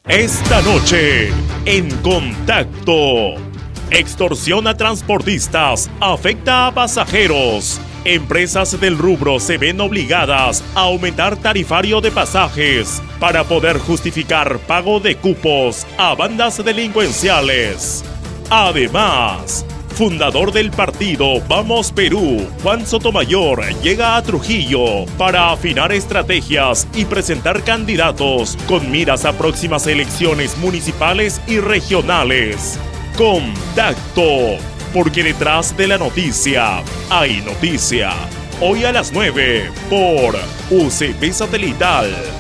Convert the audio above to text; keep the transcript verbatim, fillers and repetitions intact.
Esta noche, en Contacto. Extorsión a transportistas afecta a pasajeros. Empresas del rubro se ven obligadas a aumentar tarifario de pasajes para poder justificar pago de cupos a bandas delincuenciales. Además, fundador del partido Vamos Perú, Juan Sotomayor, llega a Trujillo para afinar estrategias y presentar candidatos con miras a próximas elecciones municipales y regionales. Contacto, porque detrás de la noticia hay noticia. Hoy a las nueve por U C B Satelital.